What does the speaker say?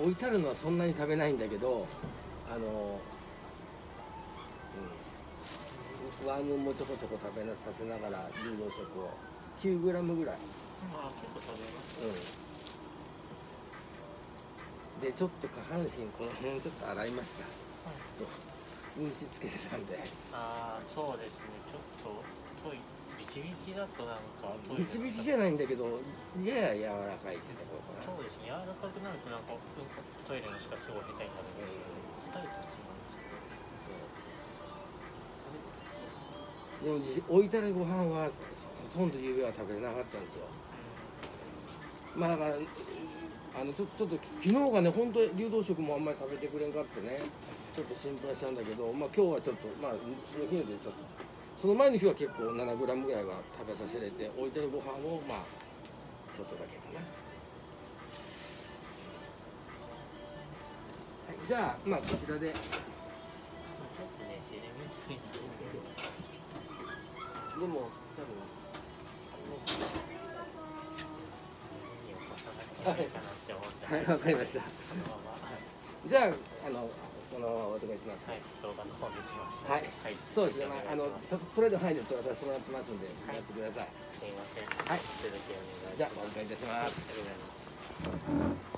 置いてあるのはそんなに食べないんだけど、ワームもちょこちょこ食べさせながら流動食を9グラムぐらい。 まあ結構食べます。 でちょっと下半身この辺ちょっと洗いました。うんちつけてたんで。 ああ、そうですね。ちょっとトイビチビチだとなんかトイレビチビチじゃないんだけど、やや柔らかいってところかな。 そうですね。柔らかくなるとなんかトイレのしかすごい下手になるんですけど、硬いと違うんですけど。 でも置いてあるご飯はほとんど夕べは食べれなかったんですよ。まあだからちょっと昨日がね、本当流動食もあんまり食べてくれんかってね、ちょっと心配したんだけど、まあ今日はちょっとその日でちょっとその前の日は結構7グラムぐらいは食べさせれて、置いてるご飯をまあちょっとだけかな。はい、じゃあまあこちらで。でも多分はい、わかりました。じゃあこのままお願いします。 はい、動画の方に行きます。 はい、そうですね。取れる範囲で撮らせてもらってますんで、やってください。 すみません。 はい。 続きお願いします。 じゃあお願いいたします。 ありがとうございます。